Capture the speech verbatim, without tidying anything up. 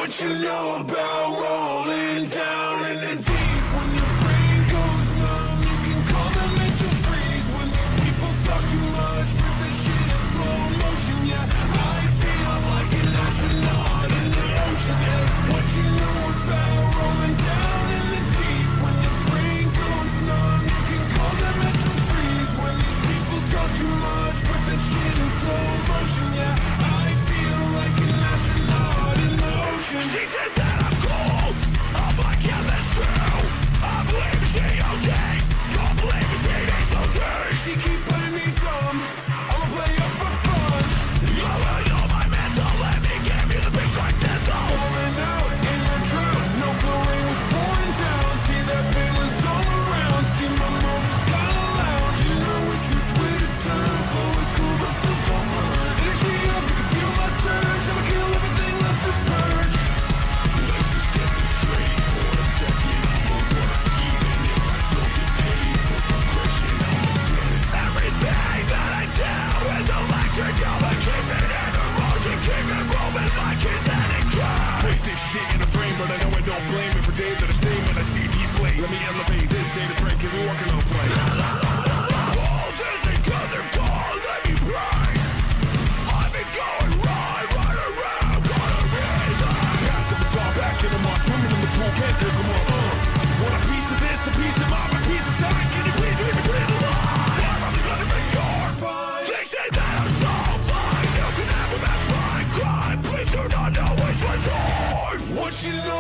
What you know about rolling down in the deep? When your brain goes numb, you can call them mental freeze. When these people talk too much, put this shit in slow motion. Yeah, I feel like an astronaut in the ocean. Yeah, what you know about rolling down in the deep? When your brain goes numb, you can call them mental freeze. When these people talk too much, put that shit in slow motion. Yeah, I feel like an astronaut in the ocean. She says that I'm cold, I'm like, yeah, that's true. I believe in G O D, don't believe in teenage O D. She keep playing me dumb, I'ma play her for fun. You will know my mental, let me give you the big strike center. Falling out in a drought, no flow rain was pouring down. See that feeling's all around, see my mother's kinda loud. You know which which way to turn, flow is cool but still so burn. Energy up, you can feel my surge, I'ma kill everything left this purge. Let's just get this straight for a second. I'ma work even if I don't get paid for progression. I'ma get it. Everything that I do is electric. I'ma keep it in a motion, keep it moving like kinetic curve. Put this shit in a frame, but I know I don't blame it for days that I stay when I see deflate. Let me elevate, this ain't a break, if we walking on play. Oh, this ain't good, they're gone, let me pray. I've been going right, right around, gonna rhythm. Pass the baton back in the mud, swimming in the pool, can't pick 'em up. Uh. Want a piece of this, a piece of mine, a piece of sight. Can you please read between the lines? I'm gonna make sure they say that I'm so fine. You can have a best friend, cry. Please do not know it's my time. What you know